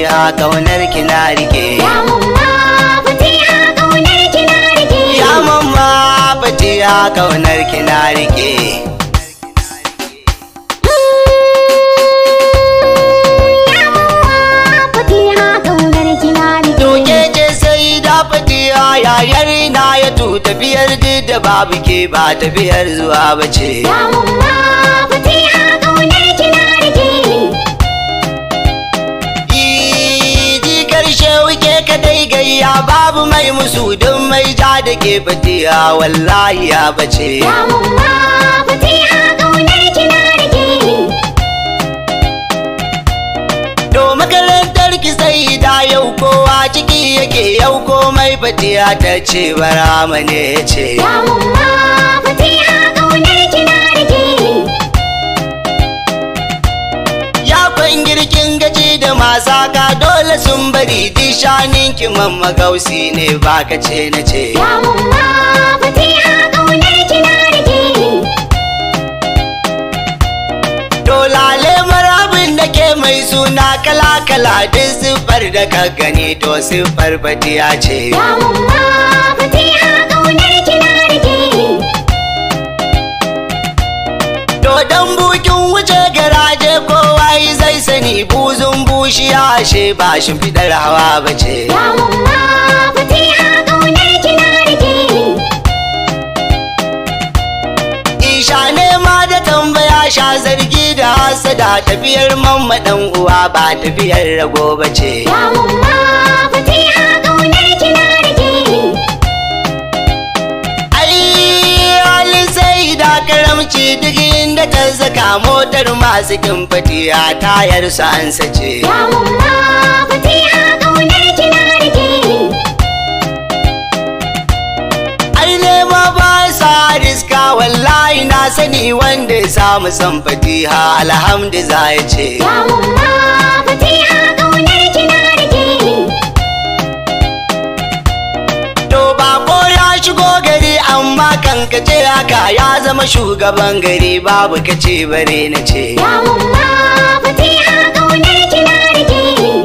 fatiha kaunar kina rike. Ya mamma fatiha kaunar kina rike. Ya mamma fatiha kaunar kina rike. Ya mamma fatiha kaunar kina rike. Doke ce sai da fatiha yayar na ya tu tafiyar da babu ke ba tafiyar zuwa bace. Ya mamma fatiha kaunar kina rike. Ji karshe wuke kadai gayya babu mai musu don mai ja da ke fatiha wallahi ya bace. Ya mamma fatiha kaunar kina rike. To makarantar ki sai da yau kowa ciki yake yau komai fatiha ta ce barama ne ce. Ya mamma fatiha kaunar kina rike. Ya kwan girkin gaji da masaka dole sun bari dishanin ki mamma gausi ne baka ce na ce. Ya mamma fatiha kaunar kina rike. Dolale marabin da ke mai suna kala-kala duk siffar da ka gani to siffar fatiha ce. Ya mamma fatiha kaunar kina rike. To dan bukin wuce garaje kowa zai sani buzun bushiya ashe ba shimfiɗar hawa ba ce. Ya mamma fatiha kaunar kina rike. Isha nema da tambaya sha zargi da hasada tafiyar mamma dan uwa ba tafiyar rago ba ce. Ya mamma fatiha kaunar kina rike. Ai halin sai da karamci duk inda ta saka motar masu kin fatiha tayar su an sace. Ya mamma fatiha kaunar kina rike. Ai nema ba sa riska wallahi na sani wanda ya samu san fatiha alhamdu za ya ce. Ya mamma fatiha kaunar kina rike. To bako ya shigo gari amma kan kace haka ya zama shugaban gari babu kace bare na ce. Ya mamma fatiha kaunar kina rike.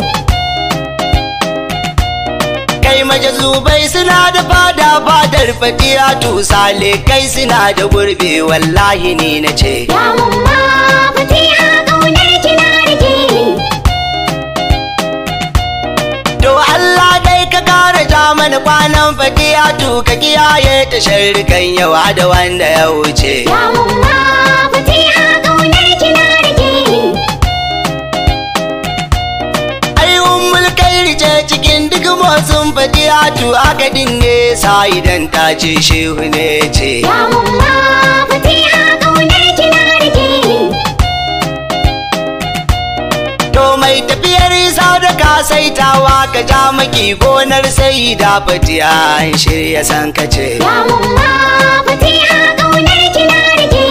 Kai majazubai suna da fadar fatiha tusale kai suna da gurbe wallahi ni na ce. Ya mamma fatiha kaunar kina rike. To Allah dai ka kara ja mana kwanan fatiha tu ka kiyaye ta sharrikan yawa da wanda ya wuce. Ya mamma fatiha kaunar kina rike. Ai ummul kairi ce cikin duk motsin fatiha tu aka dinne sa idan ta ce shehu ne ce. Ya mamma fatiha kaunar kina rike. To mai tafiyar sadaka saitawa ka ja maki gonar sai da fatiha an shirya san ka ce. Ya mamma fatiha kaunar kina rike.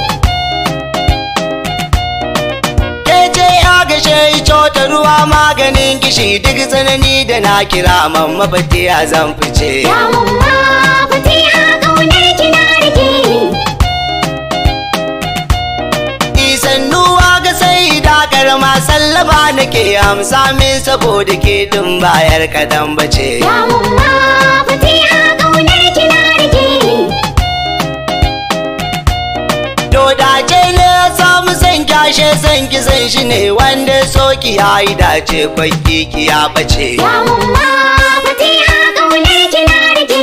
Ke ce ya gashe ta ruwa maganin kishi duk tsanani da na kira mamma fatiha zan fice. Ya mamma fatiha kaunar kina rike. Isannuwa ga sai da karama sallama nake amsa min saboda ke dun bayar kadan bace. Ya mamma fatiha kaunar kina rike. To dace ne ya samu san kyashe san ki san shi ne wanda soki ya yi dace kwakki ki ya bace. Ya mamma fatiha kaunar kina rike.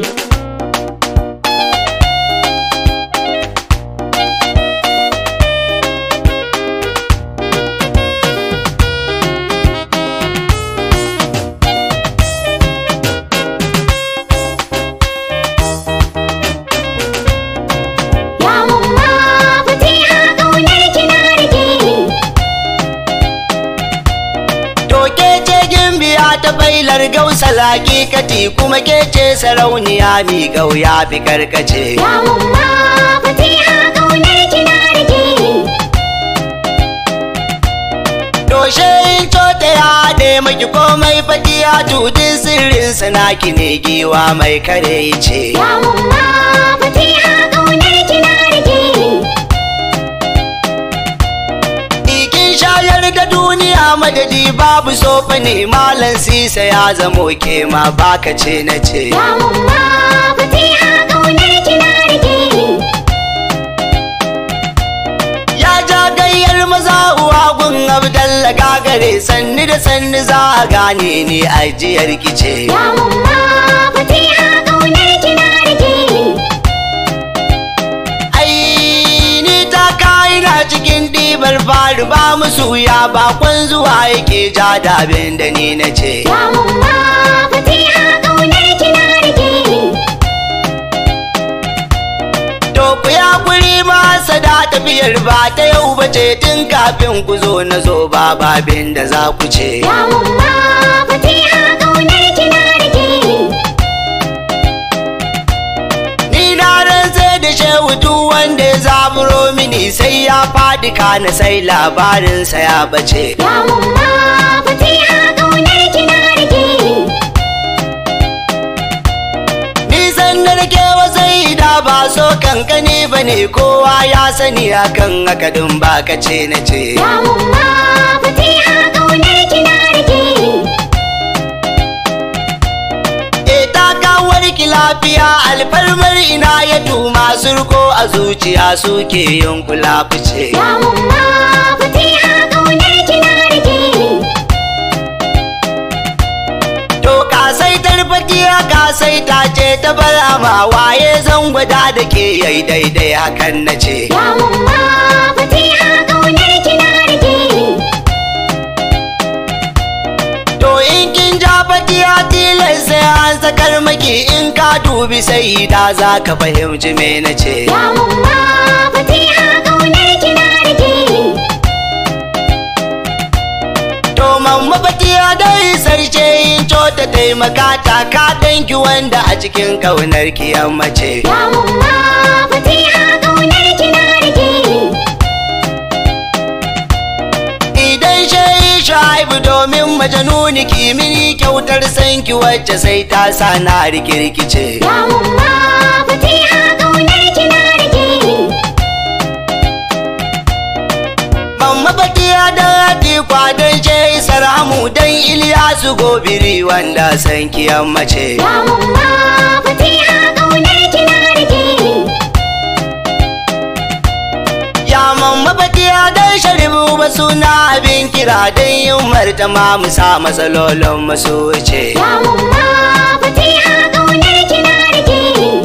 Ya mamma fatiha kaunar kina rike. To ke ce gimbiya ta bailar gausal hakikati kuma ke ce sarauniya mi gauya fi karkace. Ya mamma fatiha kaunar kina rike. Doshe in cota ya haɗe maki komai fatiha tudin sirrin sanaki ne giwa mai kare ce. Ya mamma fatiha kaunar kina rike. Ikin shayar da duniya madadi babu sofa ne malam sisa ya zamo ke ma baka ce na ce. Ya umma Fatiha ƙaunar kina rike. Ya ja gayyar maza uwa gun Abdalla gagare sanni da sanni za a gane ni ajiyar kice. Ya umma Fatiha ƙaunar kina rike. Cikin ɗibar faru ba musu ya bakon zuwa yake ja da abin da ni na ce. Ya umma Fatiha ƙaunar kina rike. To ku ya kuri ma sada tafiyar ba ta yau ba ce tun kafin ku zo na zo ba babin da za ku ce. Ya umma Fatiha ƙaunar kina rike. Ni na rantse da shehu duk wanda ya zaburo mini sai ya faɗi kana sai labarinsa ya bace. Ya umma Fatiha ƙaunar kina rike. Nisan da nake wasai da ba so kankani ba ne kowa ya sani akan akadin baka ce na ce. Ya umma Fatiha ƙaunar kina rike. Ki lafiya alfarmar ina ya tuma surko a zuciya suke yin kula fice. Ya umma Fatiha ƙaunar kina rike. To kasai tarfatiya kasai ta ce ta balama waye zan gwada da ke yai daidai hakan na ce. Ya umma Fatiha ƙaunar kina rike. To in kin ja fatiya tilas sai an sakar maki in ka dubi sai da za ka fahimci me na ce. Ya umma Fatiha ƙaunar kina rike. To mamma fatiya dai sarce in cota taimaka ta ka danki wanda a cikin kaunar ki yammace. Ya umma Fatiha ƙaunar kina rike. Idan shayi shaibu domin majanuni kimini kyautar sanki wacce sai ta sa na rikirkice. Ya umma Fatiha ƙaunar kina rike. Mamma fatiya da hati kwadon shayi saramu dan Iliyasu gobiri wanda sanki yammace. Ya umma Fatiha ƙaunar kina rike. Ya mamma fatiya dan sharibu ba suna abin kira dan yin martama mu sa matsalolin masu wuce. Ya umma Fatiha ƙaunar kina rike.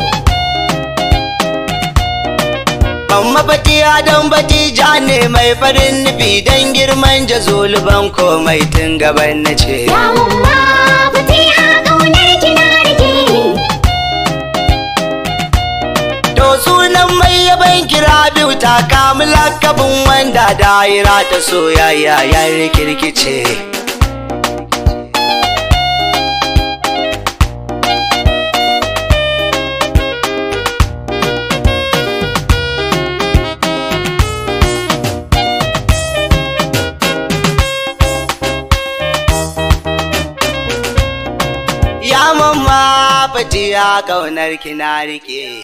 Mamma fatiya dan batija ne mai farin nufi dan girman jazuluban komai tun gaban na ce. Ya umma Fatiha ƙaunar kina rike. To sunan mai yaban kira biyu ta kamu lakabin wanda daira ta soyayya ya rikirkice. Ya mamma fatiya kaunar ki na rike.